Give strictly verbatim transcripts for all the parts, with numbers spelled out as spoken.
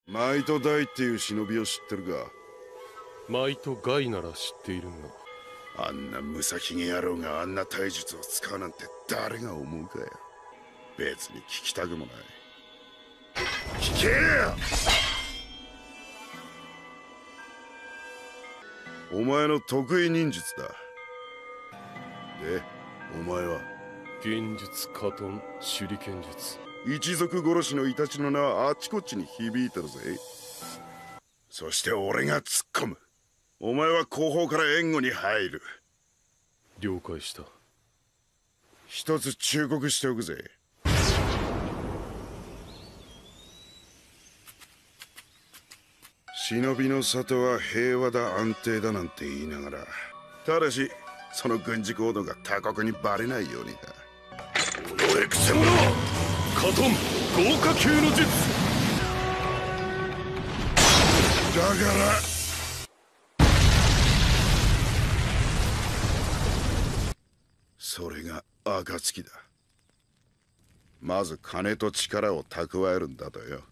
マイトダイっていう忍びを知ってるか？ マイトガイなら知っているが、あんなムサヒゲ野郎があんな体術を使うなんて誰が思うかよ。別に聞きたくもない。聞けよ！お前の得意忍術だ。で、お前は？ 幻術、カトン、手裏剣術。 一族殺しのイタチの名はあちこちに響いてるぜ。そして俺が突っ込む。お前は後方から援護に入る。 了解した。 一つ忠告しておくぜ。忍びの里は平和だ安定だなんて言いながら、ただしその軍事行動が他国にバレないようにだ。おいくせ者！ カトン豪華級の術だからそれが暁だ。まず金と力を蓄えるんだとよ。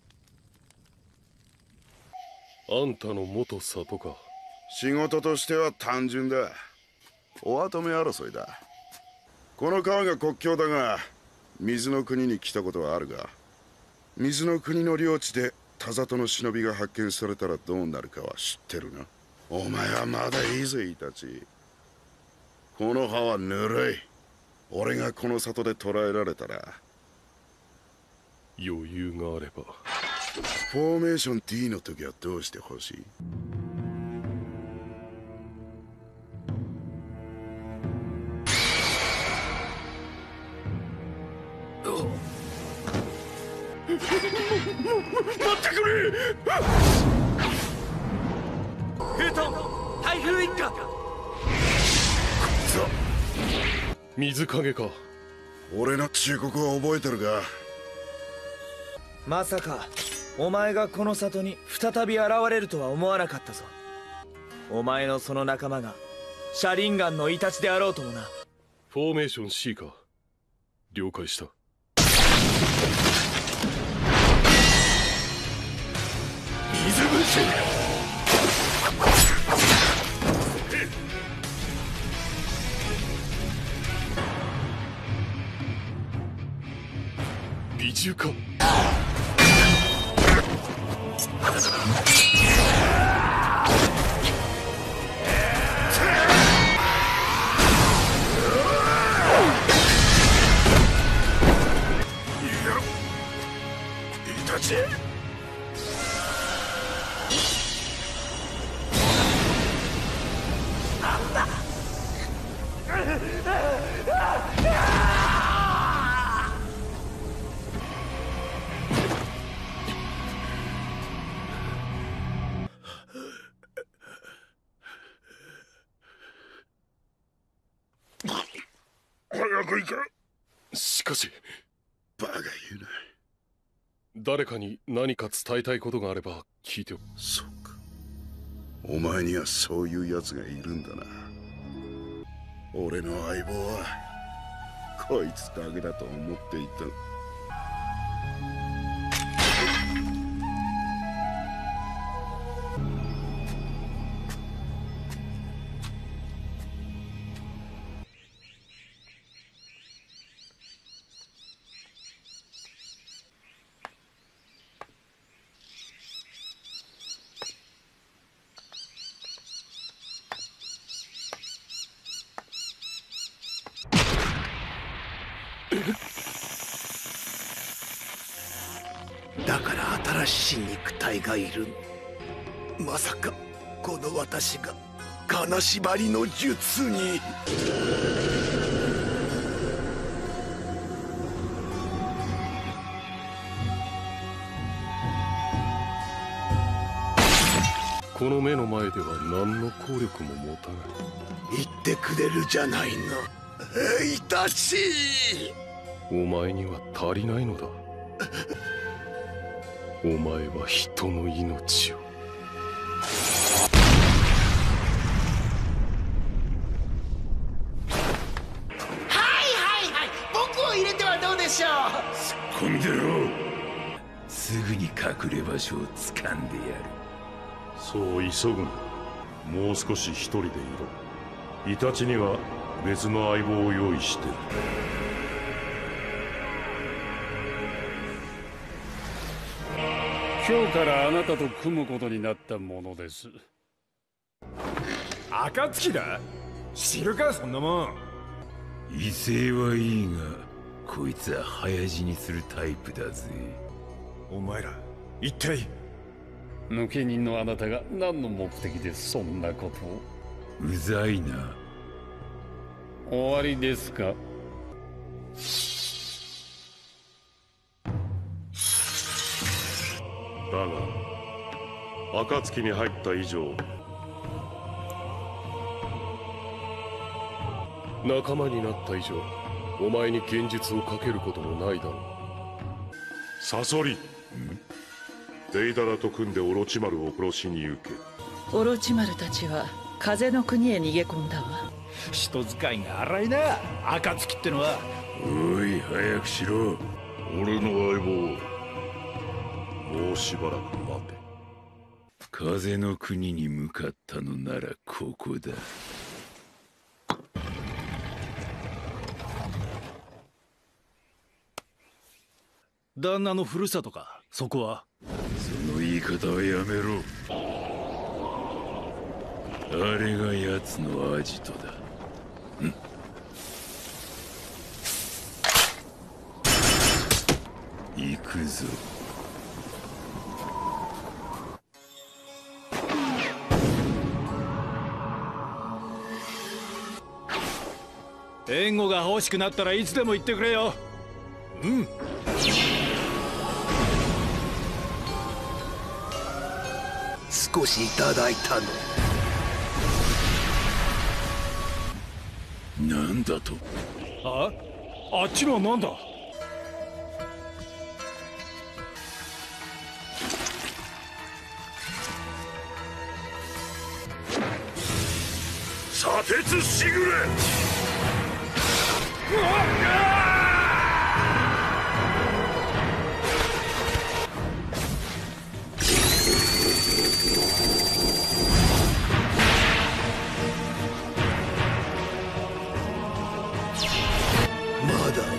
あんたの元里か。 仕事としては単純だ。お跡目争いだ。この川が国境だが、水の国に来たことはあるが、水の国の領地で田里の忍びが発見されたらどうなるかは知ってるな。お前はまだいいぜ、イタチ。この葉はぬるい。俺がこの里で捕らえられたら余裕があれば。 フォーメーション D の時はどうしてほしい？ 待ってくれ！ フートン、台風一過。 水影か。 俺の忠告を覚えてるか？ まさかお前がこの里に再び現れるとは思わなかったぞ。お前のその仲間がシャリンガンのイタチであろうともな。 フォーメーション C か。了解した。 水虫！ 美獣か。 イタチ！早く行け。 しかしバカ言うな。 誰かに何か伝えたいことがあれば聞いておく。 そうか、お前にはそういうやつがいるんだな。俺の相棒はこいつだけだと思っていた。 だから新しい肉体がいる。まさかこの私が金縛りの術に。 この目の前では何の効力も持たない。 言ってくれるじゃないの、イタチ。 お前には足りないのだ。お前は人の命を。 はいはいはい、僕を入れてはどうでしょう。 突っ込んでろ。 すぐに隠れ場所を掴んでやる。 そう急ぐな。もう少し一人でいろ。イタチには別の相棒を用意してる。 今日からあなたと組むことになったものです。 暁だ？知るかそんなもん。 威勢はいいがこいつは早死にするタイプだぜ。 お前ら一体。 抜け人のあなたが何の目的でそんなことを。 うざいな。 終わりですか？ だが暁に入った以上仲間になった以上お前に現実をかけることもないだろう。 サソリ、デイダラと組んでオロチマルを殺しに行け。 オロチマルたちは風の国へ逃げ込んだわ。 人使いが荒いな暁ってのは。 おい早くしろ。 俺の相棒もうしばらく待て。 風の国に向かったのならここだ。 旦那のふるさとかそこは。 その言い方はやめろ。あれが奴のアジトだ。ん行くぞ。 援護が欲しくなったらいつでも言ってくれよ。うん。 少しいただいたの。 なんだと。 ああっちのはなんだ。 砂鉄しぐれ。 まだよ。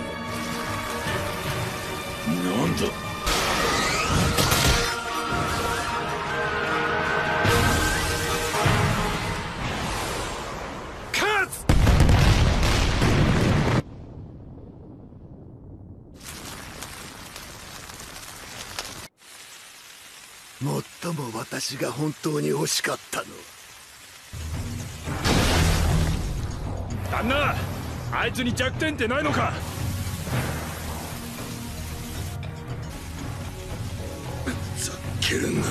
なんだ。 最も私が本当に欲しかったの。 旦那、あいつに弱点ってないのか。 ざっけるな。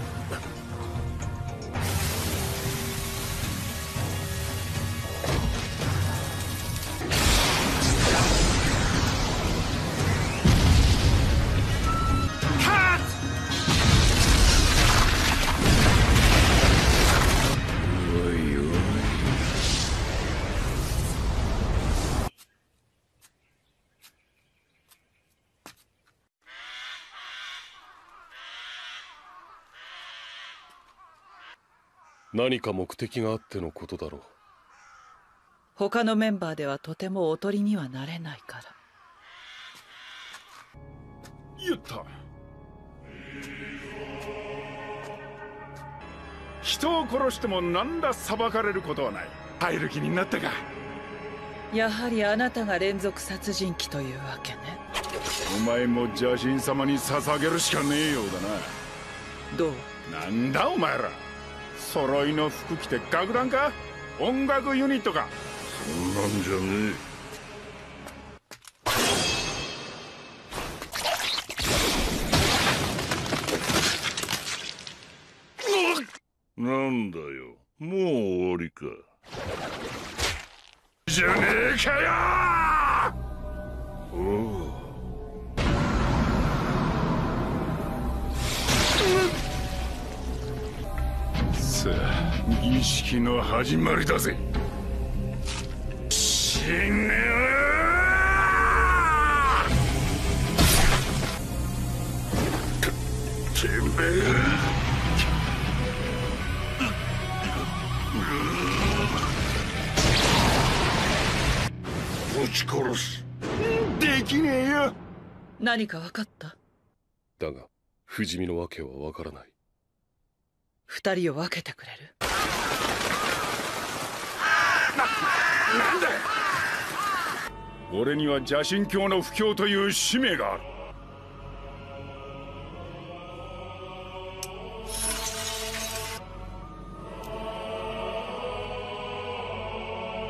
何か目的があってのことだろう。 他のメンバーではとてもおとりにはなれないから。 言った。人を殺しても何ら裁かれることはない。入る気になったか。 やはりあなたが連続殺人鬼というわけね。 お前も邪神様に捧げるしかねえようだな。 どう？ なんだお前ら、揃いの服着て楽団か？音楽ユニットか？ そんなんじゃねえ。なんだよ、もう終わりか。じゃねえかよ。おう。 さあ、儀式の始まりだぜ。死ねー。 撃ち殺す。できねえよ。 何か分かった？ だが不死身の訳は分からない。 二人を分けてくれる？ なんだ。俺には邪神教の布教という使命がある。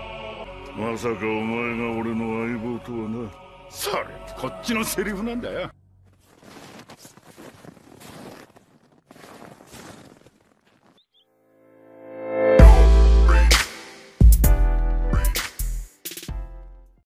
まさかお前が俺の相棒とはな。それこっちのセリフなんだよ。